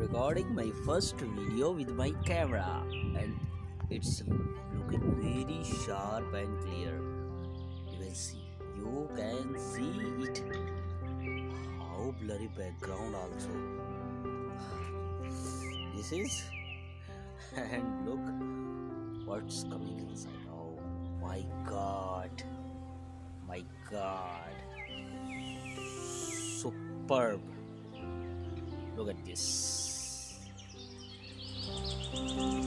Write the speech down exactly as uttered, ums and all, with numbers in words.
recording my first video with my camera, and it's looking very sharp and clear. You can see, you can see it. How blurry background also. This is, and look what's coming inside. Oh my god, my god, superb. Look at this.